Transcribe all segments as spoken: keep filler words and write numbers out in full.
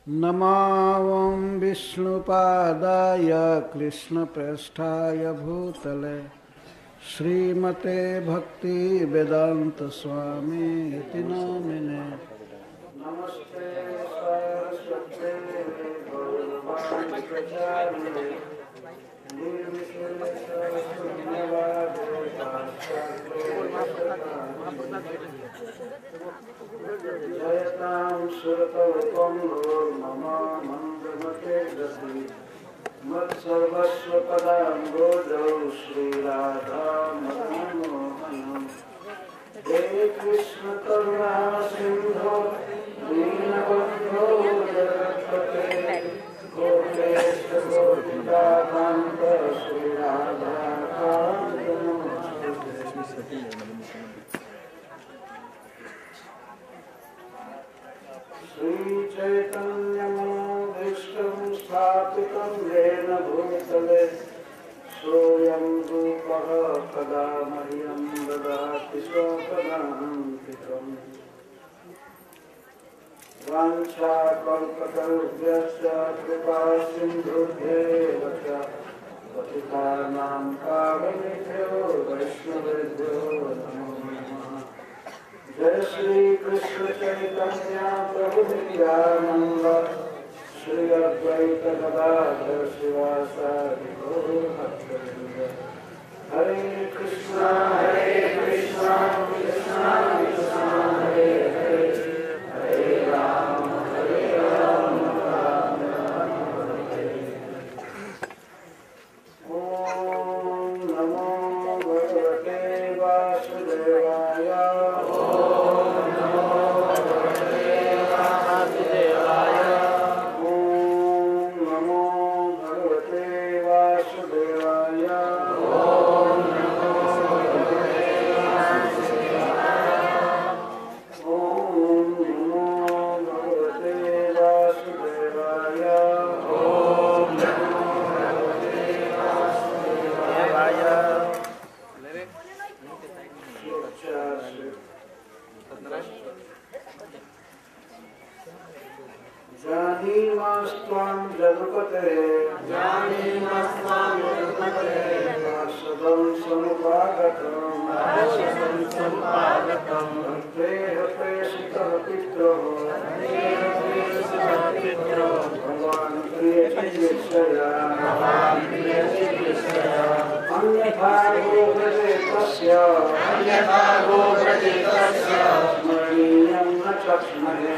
नमावं विष्णुपादाय कृष्णप्रेष्ठाय भूतले श्रीमते भक्ति वेदांत स्वामी इति नामिने। नमस्ते सरस्वते गौरवाणी प्रचारिणे निर्विशेष शून्यवादे जयतां सुरतोपं मम मन्दमते गति मत्सर्वस्व पदाम्बोजौ श्रीराधा मनमोहनम्। हे कृष्ण करुणा सिन्धो दीनबन्धो जगत्पते गोपेश गोपिकान्त श्रीराधा कान्त नमोस्तुते। श्री चैतन्य मनोभीष्टं स्थापितं येन भूतले सोऽयं रूपः कदा मह्यं ददाति स्वपदान्तिकम्। वाञ्छाकल्पतरुभ्यश्च कृपा सिन्धुभ्येव च पतितानां पावनेभ्यो वैष्णवेभ्यो नमो नमः। जय श्री कृष्ण चैतन्य प्रभु नित्यानंद श्री अद्वैत गदाधर शिवासादि गौर भक्तवृंद। हरे कृष्णा हरे कृष्णा कृष्णा कृष्णा हरे हरे हरे राम हरे राम राम राम हरे हरे। ओम नमो भगवते वासुदेवाय। जानीमस्त्वां जगपते जानीमस्त्वां जगपते पार्षदं समुपागतं पार्षदं समुपागतं तेह प्रेषितः पितरः तेह प्रेषितः पितरः भगवान् प्रियचिकीर्षया भगवान् प्रियचिकीर्षया अन्यथा गोव्रजे तस्य अन्यथा गोव्रजे तस्य स्मरणीयं न चक्ष्महे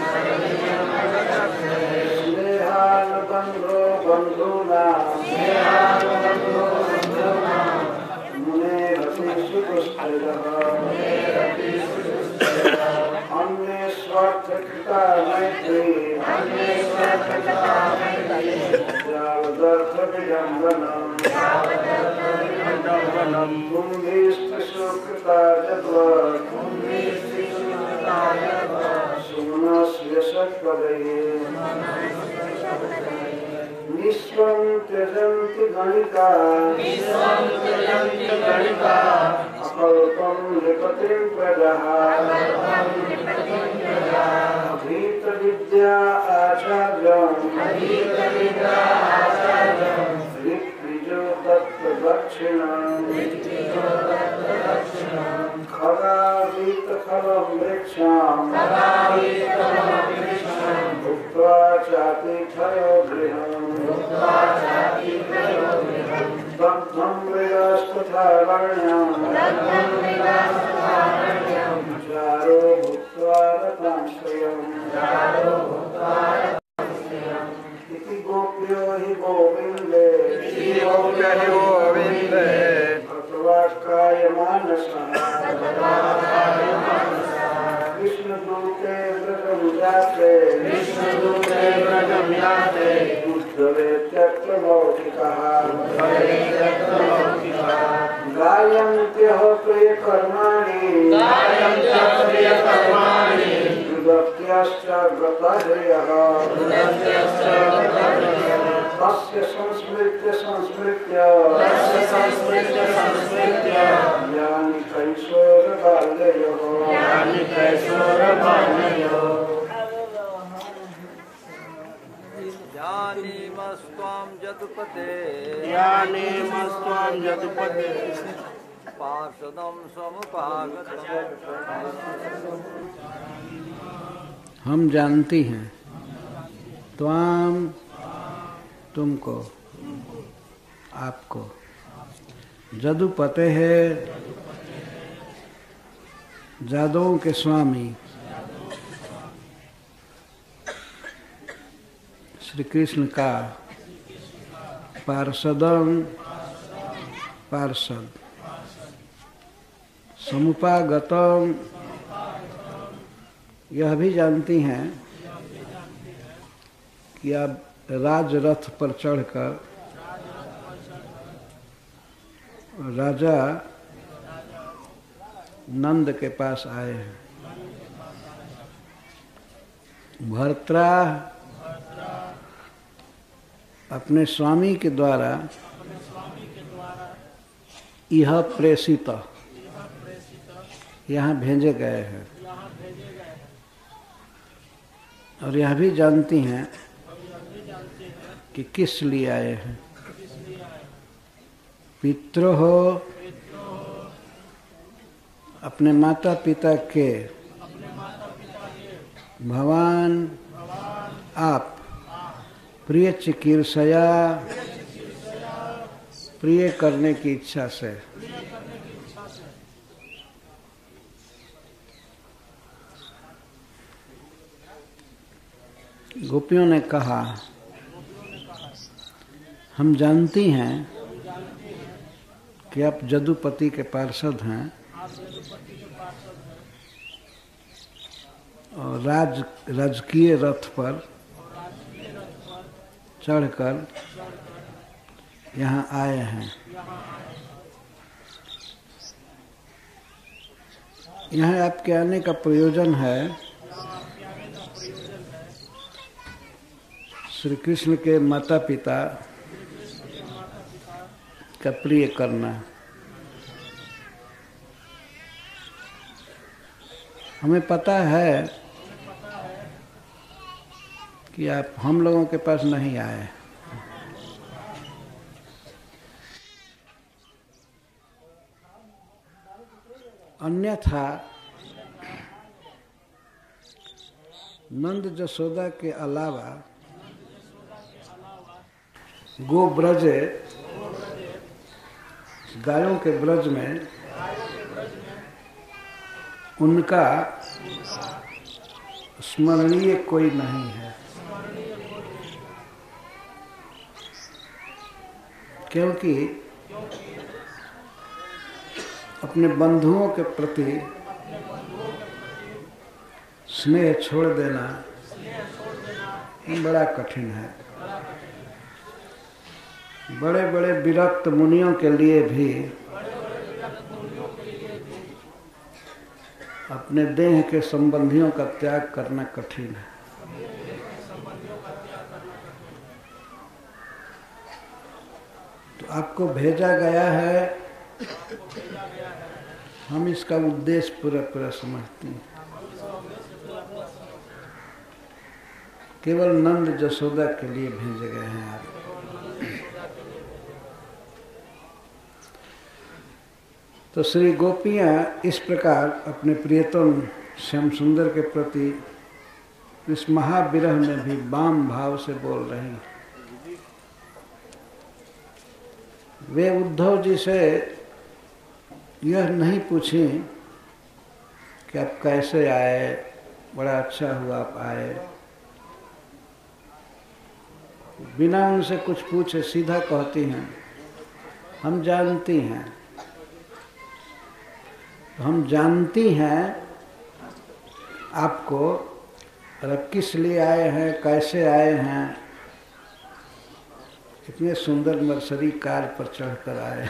स्नेहानुबन्धो बन्धूनां स्नेहानुबन्धो बन्धूनां मुनेरपि सुदुष्टयः अन्ये स्वार्थकृता मैत्री अन्ये स्वार्थकृता मैत्री यावदर्थविडम्बनं यावदर्थविडम्बनं कुम्भीस्त्रिषु कृता यद्वत् कुम्भीस्त्रिषु कृता यद्वत् सुमनस्य षट्पदैः निस्वं त्यजन्ति गणिका निस्वं त्यजन्ति गणिका अकल्पं निपतिं प्रजः अकल्पं निपतिं प्रजः अधीतविद्या आचार्यम् अधीतविद्या आचार्यम् ऋक्विजो दत्तदक्षिणम् ऋक्विजो दत्तदक्षिणम् खगावीतफलं वृक्षाम् खगावीतफलं वृक्षाम् भुक्त्वा चातिथयो गृहम् भुक्त्वा चातिथयो गृहम् दग्धं मृगस्तथा वर्ण्यं दग्धं मृगस्तथा वर्ण्यं चारो भुक्त्वा रतं श्रियं चारो भुक्त्वा रतं श्रियम् इति गोप्यो हि गोविन्दे इति गोप्यो हि गोविन्दे भगवत्काय मानसः भगवत्काय मानसः कृष्णदूते व्रतं जाते कृष्णदूते व्रतं जाते उद्धवे त्यक्तमौखिकः उद्धवे त्यक्तमौखिकः गायन्त्यः प्रियकर्माणि गायन्त्यः प्रियकर्माणि दुर्गत्याश्च व्रतहृयः दुर्गत्याश्च व्रतहृयः तस्य संस्मृत्य संस्मृत्य तस्य संस्मृत्य संस्मृत्य यानि कैशोरबाल्ययोः यानि कैशोरबाल्ययोः यानीमस्त्वां जदुपते यानीमस्त्वां जदुपते पार्षदं समुपागतम्। हम जानती हैं त्वाम तुमको, आपको, जदुपते है जादवों के स्वामी श्री कृष्ण का पार्षदम पार्षद, समुपागतम यह भी जानती हैं कि आप राजरथ पर चढ़कर राजा नंद के पास आए हैं। भर्त्रा अपने स्वामी के द्वारा यह प्रेषित यहाँ भेजे गए हैं। और यह भी जानती हैं कि किस लिए आए हैं। पितृ हो अपने माता पिता के, भगवान आप प्रिय चिकीर्षया प्रिय करने की इच्छा से गोपियों ने कहा, हम जानती हैं कि आप जदुपति के पार्षद हैं और राज राजकीय रथ पर चढ़कर यहाँ आए हैं। यहाँ आपके आने का प्रयोजन है श्री कृष्ण के माता पिता का प्रिय करना। हमें पता है कि आप हम लोगों के पास नहीं आए। अन्यथा नंद जसोदा के अलावा गो ब्रज, गायों के ब्रज में उनका स्मरणीय कोई नहीं है, क्योंकि अपने बंधुओं के प्रति स्नेह छोड़ देना बड़ा कठिन है। बड़े बड़े विरक्त मुनियों के लिए भी अपने देह के संबंधियों का त्याग करना कठिन है। तो आपको भेजा गया है, हम इसका उद्देश्य पूरा पूरा समझते हैं। केवल नंद जसोदा के लिए भेजे गए हैं आप। तो श्री गोपियाँ इस प्रकार अपने प्रियतम श्याम सुंदर के प्रति इस महाविरह में भी वाम भाव से बोल रही। वे उद्धव जी से यह नहीं पूछी कि आप कैसे आए, बड़ा अच्छा हुआ आप आए। बिना उनसे कुछ पूछे सीधा कहती हैं, हम जानती हैं, हम जानती हैं आपको, और अब किस लिए आए हैं, कैसे आए हैं। इतने सुंदर नर्सरी कार पर चढ़कर आए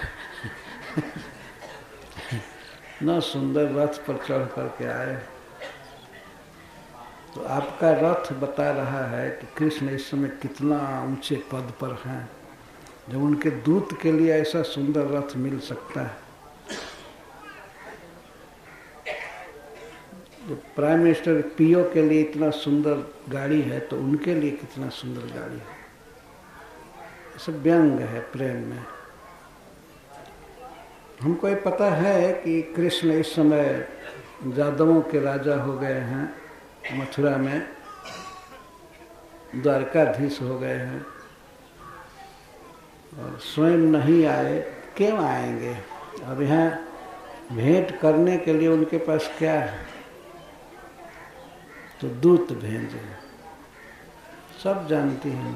न सुंदर रथ पर चढ़ करके आए। तो आपका रथ बता रहा है कि कृष्ण इस समय कितना ऊंचे पद पर हैं, जब उनके दूत के लिए ऐसा सुंदर रथ मिल सकता है। जो प्राइम मिनिस्टर पीओ के लिए इतना सुंदर गाड़ी है, तो उनके लिए कितना सुंदर गाड़ी है। सब व्यंग है प्रेम में। हमको ये पता है कि कृष्ण इस समय यादवों के राजा हो गए हैं, मथुरा में द्वारकाधीश हो गए हैं और स्वयं नहीं आए। क्यों आएंगे? अब यहाँ भेंट करने के लिए उनके पास क्या है? तो दूत भेजे, सब जानती हैं।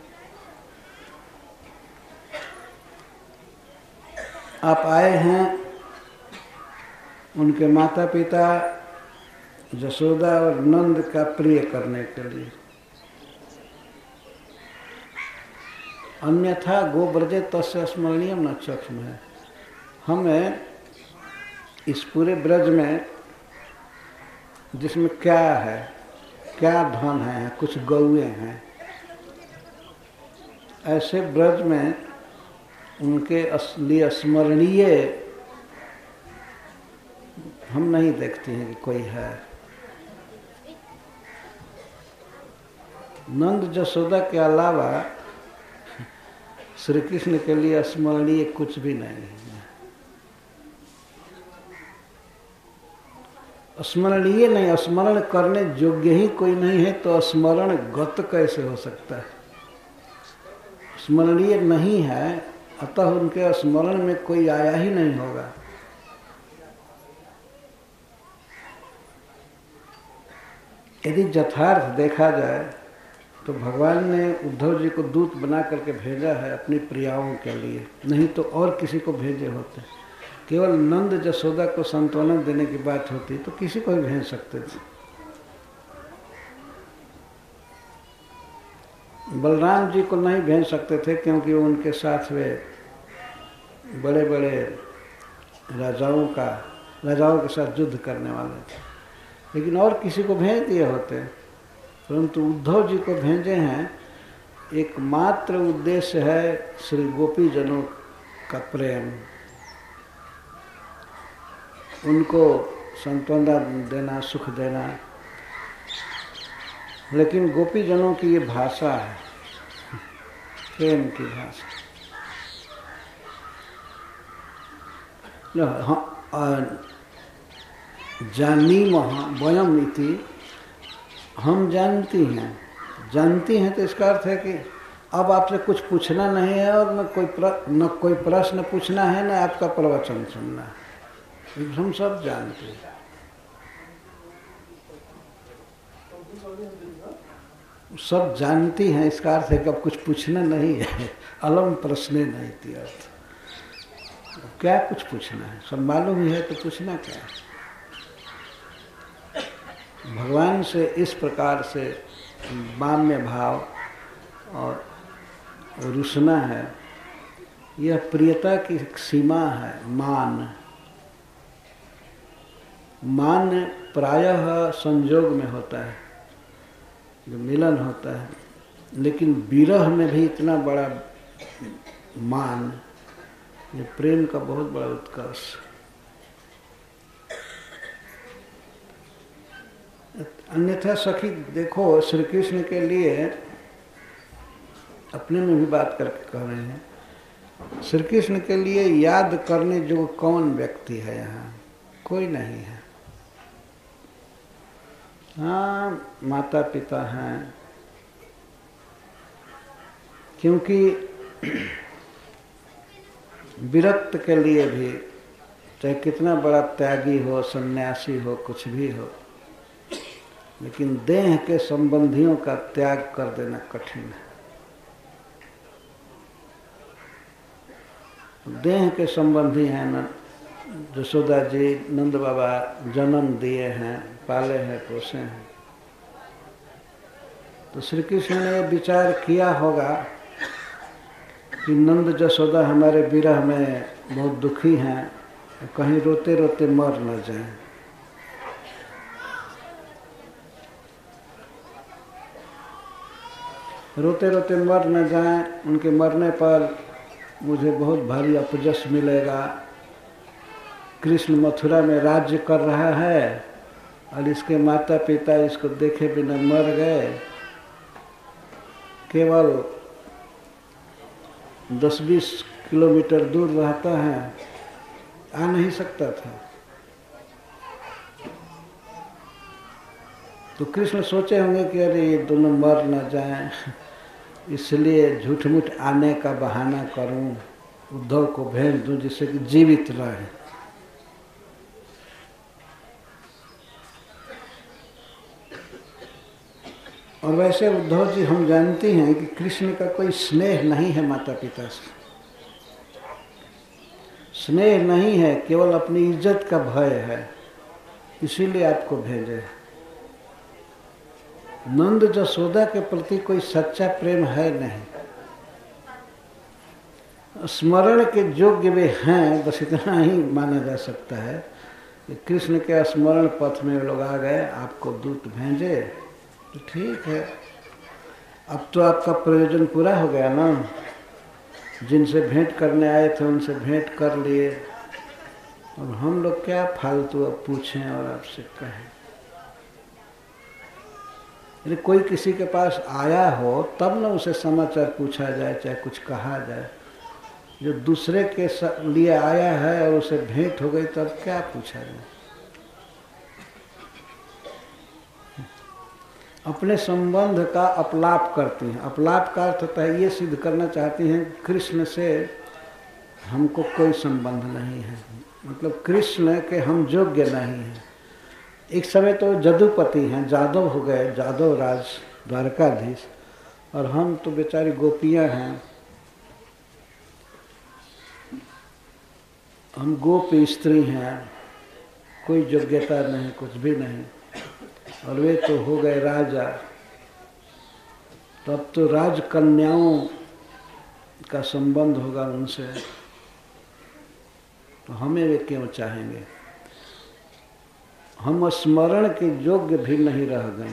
आप आए हैं उनके माता पिता यशोदा और नंद का प्रिय करने के लिए, अन्यथा गो ब्रजे तस्य स्मरणीयम न चक्षुम है। हमें इस पूरे ब्रज में जिसमें क्या है, क्या धन है, कुछ गौए हैं, ऐसे ब्रज में उनके लिए स्मरणीय हम नहीं देखते हैं कि कोई है। नंद यशोदा के अलावा श्री कृष्ण के लिए स्मरणीय कुछ भी नहीं है। स्मरणीय नहीं, स्मरण करने योग्य ही कोई नहीं है तो स्मरण गत कैसे हो सकता है? स्मरणीय नहीं है, अतः उनके स्मरण में कोई आया ही नहीं होगा। यदि यथार्थ देखा जाए तो भगवान ने उद्धव जी को दूत बना करके भेजा है अपनी प्रियाओं के लिए, नहीं तो और किसी को भेजे होते। केवल नंद यशोदा को सांत्वना देने की बात होती तो किसी को भी भेज सकते थे। बलराम जी को नहीं भेज सकते थे क्योंकि वो उनके साथ वे बड़े बड़े राजाओं का राजाओं के साथ युद्ध करने वाले थे, लेकिन और किसी को भेज दिए होते। परंतु उद्धव जी को भेजे हैं, एकमात्र उद्देश्य है श्री गोपी जनों का प्रेम, उनको सांत्वना देना, सुख देना। लेकिन गोपी जनों की ये भाषा है, प्रेम की भाषा। जानी महा वयम इति, हम जानती हैं। जानती हैं तो इसका अर्थ है कि अब आपसे कुछ पूछना नहीं है और न कोई प्र, न कोई प्रश्न पूछना है, न आपका प्रवचन सुनना है। हम सब जानते हैं। सब जानती हैं, इसका अर्थ है कि अब कुछ पूछना नहीं है। अलम प्रश्ने नहीं थी अर्थ। क्या कुछ पूछना है? सब मालूम ही है तो पूछना क्या है? भगवान से इस प्रकार से मान्य भाव और रुसना है, यह प्रियता की सीमा है। मान मान प्रायः संयोग में होता है, जो मिलन होता है, लेकिन विरह में भी इतना बड़ा मान, ये प्रेम का बहुत बड़ा उत्कर्ष। अन्यथा सखी देखो, श्री कृष्ण के लिए अपने में भी बात करके कह रहे हैं, श्री कृष्ण के लिए याद करने जो कौन व्यक्ति है यहाँ? कोई नहीं है। हाँ, माता पिता हैं, क्योंकि विरक्त के लिए भी चाहे कितना बड़ा त्यागी हो, सन्यासी हो, कुछ भी हो, लेकिन देह के संबंधियों का त्याग कर देना कठिन है। देह के संबंधी हैं न, यशोदा जी, नंद बाबा जन्म दिए हैं, पाले हैं, पोसे हैं। तो श्री कृष्ण ने विचार किया होगा कि नंद यशोदा हमारे विरह में बहुत दुखी हैं, कहीं रोते रोते मर न जाएं। रोते रोते मर न जाएं, उनके मरने पर मुझे बहुत भारी अपजस मिलेगा। कृष्ण मथुरा में राज्य कर रहा है और इसके माता पिता इसको देखे बिना मर गए। केवल दस बीस किलोमीटर दूर रहता है, आ नहीं सकता था। तो कृष्ण सोचे होंगे कि अरे ये दोनों मर न जाएं, इसलिए झूठ मूठ आने का बहाना करूं, उद्धव को भेज दूं जिससे कि जीवित रहे। और वैसे उद्धव जी हम जानते हैं कि कृष्ण का कोई स्नेह नहीं है माता पिता से, स्नेह नहीं है, केवल अपनी इज्जत का भय है, इसीलिए आपको भेजे। नंद जसोदा के प्रति कोई सच्चा प्रेम है नहीं, स्मरण के योग्य वे हैं, बस इतना ही माना जा सकता है कि कृष्ण के स्मरण पथ में लोग आ गए, आपको दूत भेजे तो ठीक है। अब तो आपका प्रयोजन पूरा हो गया ना, जिनसे भेंट करने आए थे उनसे भेंट कर लिए, अब हम लोग क्या फालतू अब पूछें और आपसे कहें। यदि कोई किसी के पास आया हो तब ना उसे समाचार पूछा जाए, चाहे कुछ कहा जाए। जो दूसरे के लिए आया है और उसे भेंट हो गई तब क्या पूछा जाए। अपने संबंध का अपलाप करती हैं। अपलाप का अर्थ होता है ये सिद्ध करना चाहती हैं कृष्ण से हमको कोई संबंध नहीं है, मतलब कृष्ण के हम योग्य नहीं हैं। एक समय तो जदुपति हैं, जादव हो गए, जादव राज द्वारकाधीश, और हम तो बेचारी गोपियां हैं, हम गोप स्त्री हैं, कोई योग्यता नहीं, कुछ भी नहीं, और वे तो हो गए राजा। तब तो राजकन्याओं का संबंध होगा उनसे, तो हमें वे क्यों चाहेंगे। हम स्मरण के योग्य भी नहीं रह गए।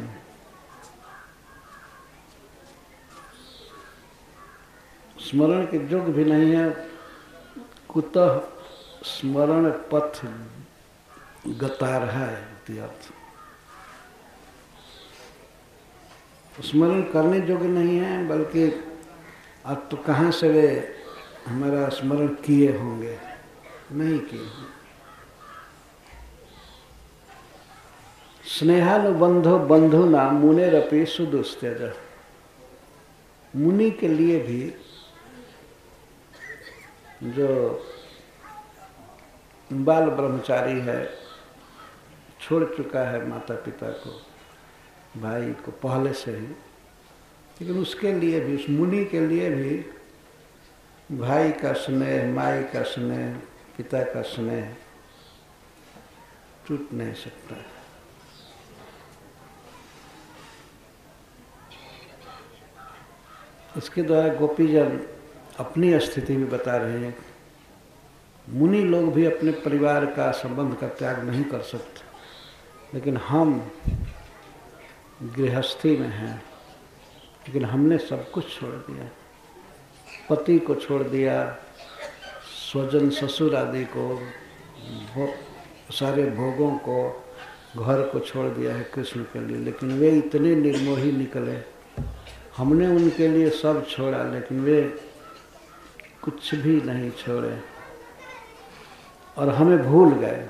स्मरण के योग्य भी नहीं है, कुतः स्मरण पथ गतार है अर्थ। स्मरण करने योग्य नहीं है, बल्कि अब तो कहाँ से वे हमारा स्मरण किए होंगे, नहीं किए। स्नेहानुबंधो बंधुना मुनेरपि सुदुस्त्यज। मुनि के लिए भी जो बाल ब्रह्मचारी है, छोड़ चुका है माता पिता को, भाई को पहले से ही, लेकिन उसके लिए भी, उस मुनि के लिए भी भाई का स्नेह, माई का स्नेह, पिता का स्नेह टूट नहीं सकता। इसके द्वारा गोपीजन अपनी स्थिति भी बता रहे हैं। मुनि लोग भी अपने परिवार का संबंध का त्याग नहीं कर सकते, लेकिन हम गृहस्थी में हैं, लेकिन हमने सब कुछ छोड़ दिया। पति को छोड़ दिया, स्वजन ससुर आदि को, भो, सारे भोगों को, घर को छोड़ दिया है कृष्ण के लिए। लेकिन वे इतने निर्मोही निकले, हमने उनके लिए सब छोड़ा, लेकिन वे कुछ भी नहीं छोड़े और हमें भूल गए।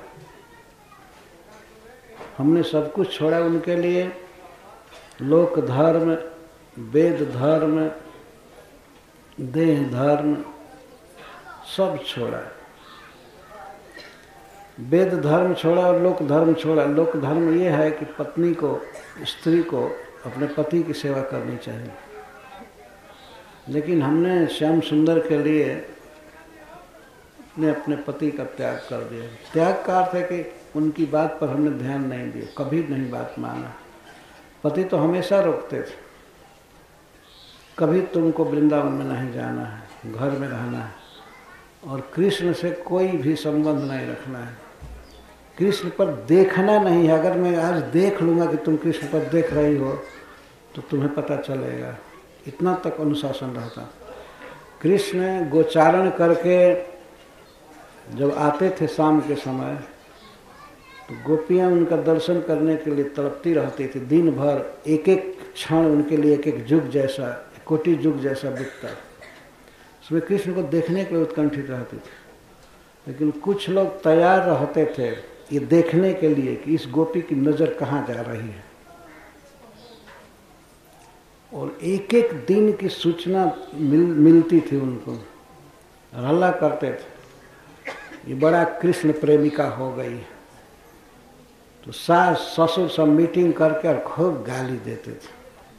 हमने सब कुछ छोड़ा उनके लिए, लोक धर्म, वेद धर्म, देह धर्म सब छोड़ा। वेद धर्म छोड़ा और लोक धर्म छोड़ा। लोक धर्म ये है कि पत्नी को, स्त्री को अपने पति की सेवा करनी चाहिए, लेकिन हमने श्याम सुंदर के लिए ने अपने पति का त्याग कर दिया। त्याग का अर्थ है कि उनकी बात पर हमने ध्यान नहीं दिया, कभी नहीं बात माना। पति तो हमेशा रोकते थे, कभी तुमको वृंदावन में नहीं जाना है, घर में रहना है, और कृष्ण से कोई भी संबंध नहीं रखना है, कृष्ण पर देखना नहीं है। अगर मैं आज देख लूँगा कि तुम कृष्ण पर देख रही हो तो तुम्हें पता चलेगा। इतना तक अनुशासन रहता। कृष्ण गोचारण करके जब आते थे शाम के समय, तो गोपियाँ उनका दर्शन करने के लिए तड़पती रहती थी। दिन भर एक एक क्षण उनके लिए एक एक युग जैसा, कोटि युग जैसा बीतता। उसमें कृष्ण को देखने के लिए उत्कंठित रहती थी। लेकिन कुछ लोग तैयार रहते थे ये देखने के लिए कि इस गोपी की नजर कहाँ जा रही है, और एक एक दिन की सूचना मिल, मिलती थी उनको, हल्ला करते थे ये बड़ा कृष्ण प्रेमिका हो गई। तो सास ससुर सब मीटिंग करके और खूब गाली देते थे।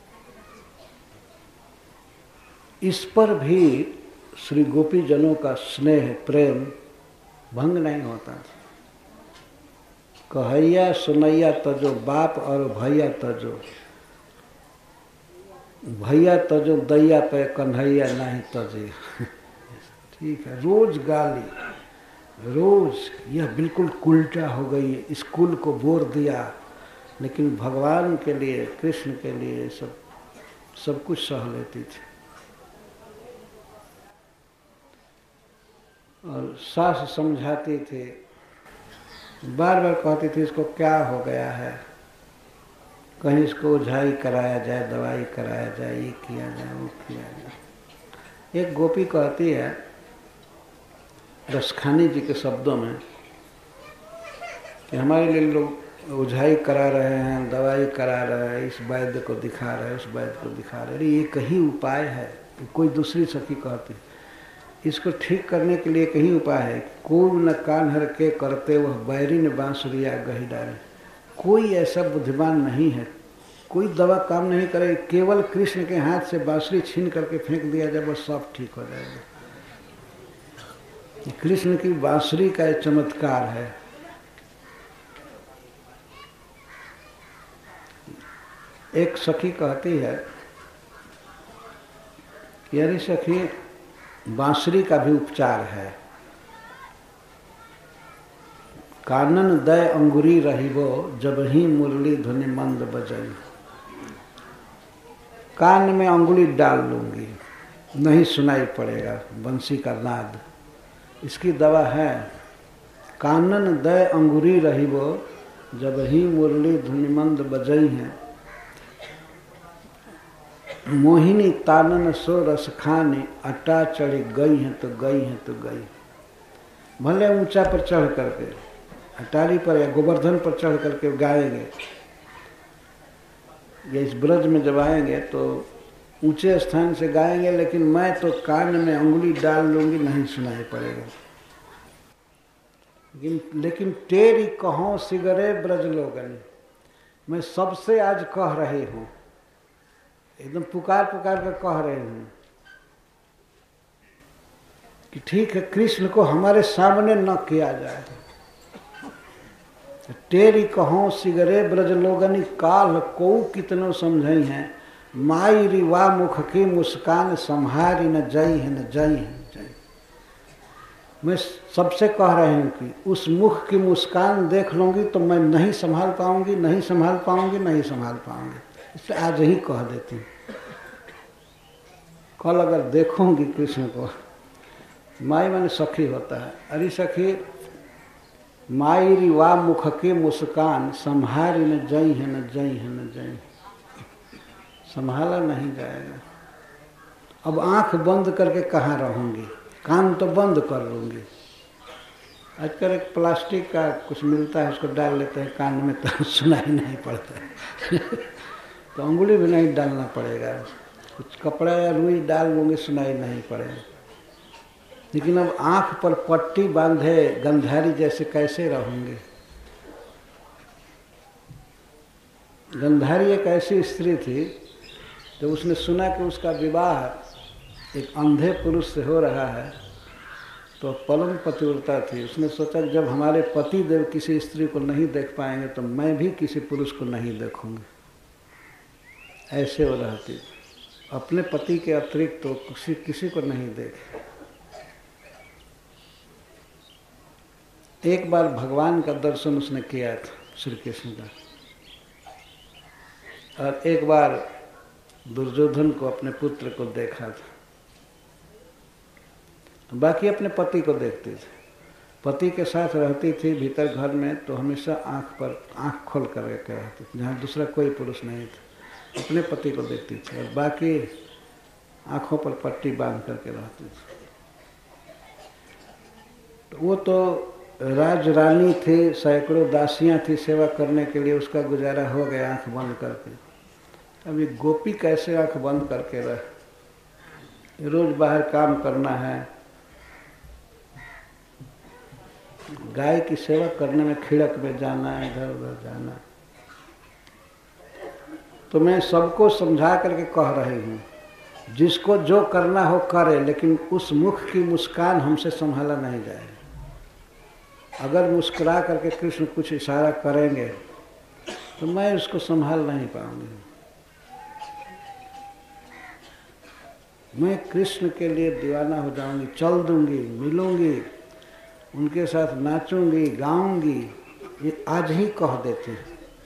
इस पर भी श्री गोपी जनों का स्नेह प्रेम भंग नहीं होता था। कहैया सुनैया तजो, बाप और भैया तजो, भैया तजो दैया पे कन्हैया नहीं तजे। ठीक है, रोज गाली, रोज यह बिल्कुल उल्टा हो गई, स्कूल को बोर दिया, लेकिन भगवान के लिए, कृष्ण के लिए सब सब कुछ सह लेती थी। और सास समझाती थी, बार बार कहती थी इसको क्या हो गया है, कहीं इसको ओझाई कराया जाए, दवाई कराया जाए, ये किया जाए, वो किया जाए। एक गोपी कहती है रसखानी जी के शब्दों में कि हमारे लिए लोग ओझाई करा रहे हैं, दवाई करा रहे हैं, इस वैद्य को दिखा रहे हैं, उस वैद्य को दिखा रहे हैं, एक ही उपाय है। कोई दूसरी सखी कहती इसको ठीक करने के लिए कहीं उपाय है, कोई न कान हर के करते वह बैरी ने बांसुरिया गही डाले। कोई ऐसा बुद्धिमान नहीं है, कोई दवा काम नहीं करे, केवल कृष्ण के हाथ से बांसुरी छीन करके फेंक दिया जाए बस सब ठीक हो जाएगा। कृष्ण की बांसुरी का एक चमत्कार है। एक सखी कहती है कि अरे सखी बांसुरी का भी उपचार है, कानन दय अंगुरी रहिबो जब ही मुरली ध्वनि मंद बजई। कान में अंगुली डाल लूंगी, नहीं सुनाई पड़ेगा बंसी का नाद। इसकी दवा है, कानन दय अंगुरी रहिबो जब ही मुरली ध्वनि मंद बजई है। मोहिनी तानन सो रस खाने, अटा चढ़ी गई हैं तो गई हैं तो गई। भले ऊंचा पर चढ़ करके, अटारी पर या गोवर्धन पर चढ़ करके गाएंगे, या इस ब्रज में जब आएंगे तो ऊंचे स्थान से गाएंगे, लेकिन मैं तो कान में अंगुली डाल लूंगी, नहीं सुनाई पड़ेगा। लेकिन लेकिन तेरी कहो सिगरे ब्रज लोगन, मैं सबसे आज कह रही हूँ, एकदम पुकार पुकार कर कह रहे हूँ कि ठीक है कृष्ण को हमारे सामने न किया जाए। तेरी कहो सिगरे ब्रज लोगनी, काल को कितनो समझई हैं, माई रिवा मुख की मुस्कान संहारी न जई है न जई है जई। मैं सबसे कह रही हूँ कि उस मुख की मुस्कान देख लूंगी तो मैं नहीं संभाल पाऊंगी, नहीं संभाल पाऊंगी, नहीं संभाल पाऊंगी। इसलिए आज ही कह देती हूँ, कल अगर देखूंगी कृष्ण को, माई मैंने सखी होता है, अरे सखी माई रिवा मुख के मुस्कान संहारी न जई है न जई है न जई, संभाला नहीं जाएगा। अब आंख बंद करके कहाँ रहूंगी, कान तो बंद कर लूंगी। आजकल एक प्लास्टिक का कुछ मिलता है, उसको डाल लेते हैं कान में तो सुनाई नहीं पड़ता है। तो अंगुली भी नहीं डालना पड़ेगा, कुछ कपड़ा या रुई डाल लूंगी, सुनाई नहीं पड़ेगा। लेकिन अब आंख पर पट्टी बांधे गंधारी जैसे कैसे रहूंगे। गंधारी एक ऐसी स्त्री थी, जब उसने सुना कि उसका विवाह एक अंधे पुरुष से हो रहा है, तो परम पतिव्रता थी। उसने सोचा जब हमारे पति देव किसी स्त्री को नहीं देख पाएंगे तो मैं भी किसी पुरुष को नहीं देखूंगी। ऐसे वो रहती, अपने पति के अतिरिक्त तो किसी किसी को नहीं देखे। एक बार भगवान का दर्शन उसने किया था, श्री कृष्ण का, और एक बार दुर्योधन को, अपने पुत्र को देखा था। बाकी अपने पति को देखती थी, पति के साथ रहती थी भीतर घर में, तो हमेशा आंख पर आंख खोल कर के रहती थी, जहाँ दूसरा कोई पुरुष नहीं था। अपने पति को देखती थी, और बाकी आंखों पर पट्टी बांध करके रहती थी। तो वो तो राज रानी थी, सैकड़ों दासियां थी सेवा करने के लिए, उसका गुजारा हो गया आंख बंद करके। अब ये गोपी कैसे आंख बंद करके रहे? रोज बाहर काम करना है, गाय की सेवा करने में खिड़क में जाना है, इधर उधर जाना। तो मैं सबको समझा करके कह रही हूँ, जिसको जो करना हो करे, लेकिन उस मुख की मुस्कान हमसे संभाला नहीं जाएगा। अगर मुस्कुरा करके कृष्ण कुछ इशारा करेंगे तो मैं उसको संभाल नहीं पाऊंगी। मैं कृष्ण के लिए दीवाना हो जाऊंगी, चल दूंगी, मिलूंगी, उनके साथ नाचूंगी, गाऊंगी। ये आज ही कह देते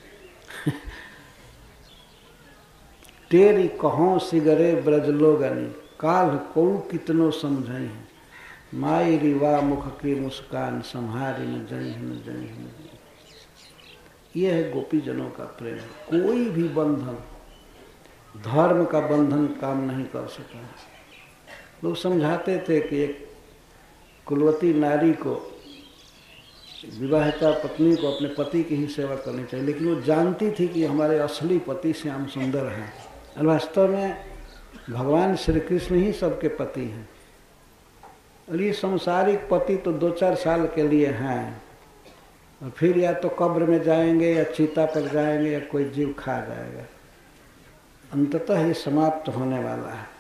तेरी कहों सिगरे ब्रज लोगनी, काल को कितनो समझाई है, माई रिवा मुख की मुस्कान, संहारी न जई न जई न। यह है गोपी जनों का प्रेम। कोई भी बंधन, धर्म का बंधन काम नहीं कर सका। लोग समझाते थे कि एक कुलवती नारी को, विवाहिता पत्नी को अपने पति की ही सेवा करनी चाहिए, लेकिन वो जानती थी कि हमारे असली पति श्याम सुंदर हैं। और वास्तव में भगवान श्री कृष्ण ही सबके पति हैं। और ये संसारिक पति तो दो चार साल के लिए हैं, और फिर या तो कब्र में जाएंगे, या चिता पर जाएंगे, या कोई जीव खा जाएगा। अंततः ये समाप्त होने वाला है।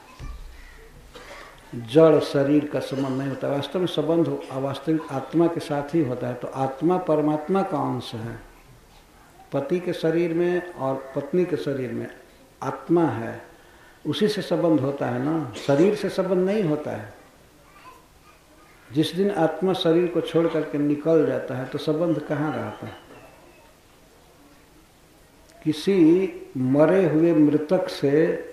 जड़ शरीर का संबंध नहीं होता। वास्तव में संबंध वास्तविक आत्मा के साथ ही होता है। तो आत्मा परमात्मा का अंश है। पति के शरीर में और पत्नी के शरीर में आत्मा है, उसी से संबंध होता है ना, शरीर से संबंध नहीं होता है। जिस दिन आत्मा शरीर को छोड़ करके निकल जाता है तो संबंध कहाँ रहता है? किसी मरे हुए मृतक से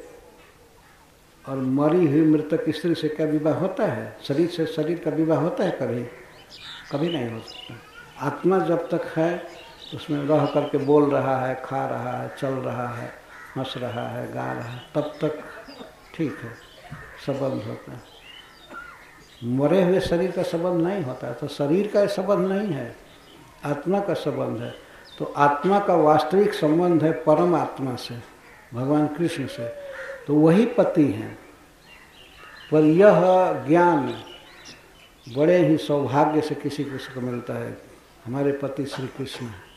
और मरी हुई मृतक स्त्री से क्या विवाह होता है? शरीर से शरीर का विवाह होता है? कभी कभी नहीं हो सकता। आत्मा जब तक है उसमें रह करके बोल रहा है, खा रहा है, चल रहा है, हंस रहा है, गा रहा है, तब तक ठीक है, संबंध होता है। मरे हुए शरीर का संबंध नहीं होता। तो शरीर का संबंध नहीं है, आत्मा का संबंध है। तो आत्मा का वास्तविक संबंध है परम आत्मा से, भगवान कृष्ण से। तो वही पति हैं। पर यह ज्ञान बड़े ही सौभाग्य से किसी किसी को मिलता है, हमारे पति श्री कृष्ण हैं।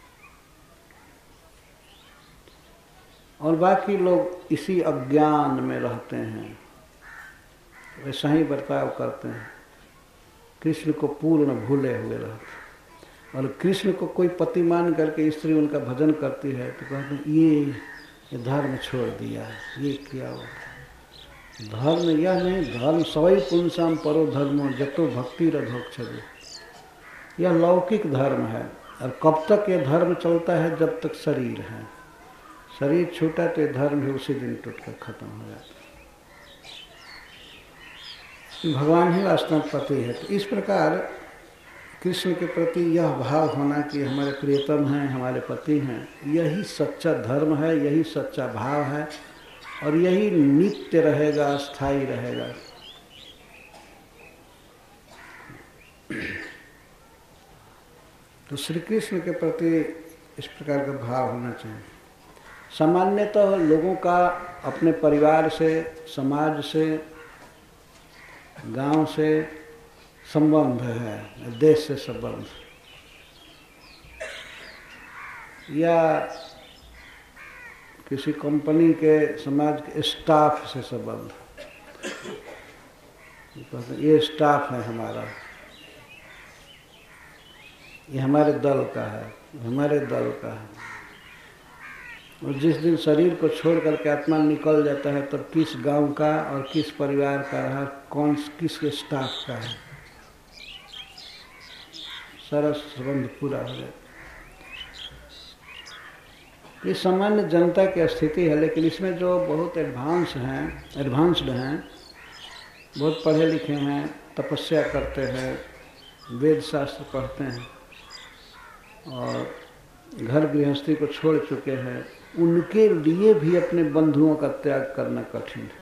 और बाकी लोग इसी अज्ञान में रहते हैं, वैसा ही बर्ताव करते हैं, कृष्ण को पूर्ण भूले हुए रहते। और कृष्ण को कोई पति मान करके स्त्री उनका भजन करती है तो कहते हैं ये ये धर्म छोड़ दिया, ये किया वो। धर्म यह नहीं, धर्म सवै पुंसाम परो धर्मो जतो भक्ति रधोक्षरे। यह लौकिक धर्म है। और कब तक ये धर्म चलता है? जब तक शरीर है। शरीर छूटा तो ये धर्म भी उसी दिन टूट कर खत्म हो जाता है। भगवान ही वास्तव में पति है। तो इस प्रकार कृष्ण के प्रति यह भाव होना कि हमारे प्रियतम हैं, हमारे पति हैं, यही सच्चा धर्म है, यही सच्चा भाव है, और यही नित्य रहेगा, स्थायी रहेगा। तो श्री कृष्ण के प्रति इस प्रकार का भाव होना चाहिए। सामान्यतः लोगों का अपने परिवार से, समाज से, गांव से संबंध है, देश से संबंध, या किसी कंपनी के, समाज के स्टाफ से संबंध। ये स्टाफ है हमारा, ये हमारे दल का है, हमारे दल का है। और जिस दिन शरीर को छोड़ करके आत्मा निकल जाता है तब किस गांव का और किस परिवार का रहा, कौन किस स्टाफ का है, सारा संबंध पूरा हो जाता है। ये सामान्य जनता की स्थिति है। लेकिन इसमें जो बहुत एडवांस हैं, एडवांस्ड हैं, बहुत पढ़े लिखे हैं, तपस्या करते हैं, वेद शास्त्र पढ़ते हैं और घर गृहस्थी को छोड़ चुके हैं, उनके लिए भी अपने बंधुओं का त्याग करना कठिन है।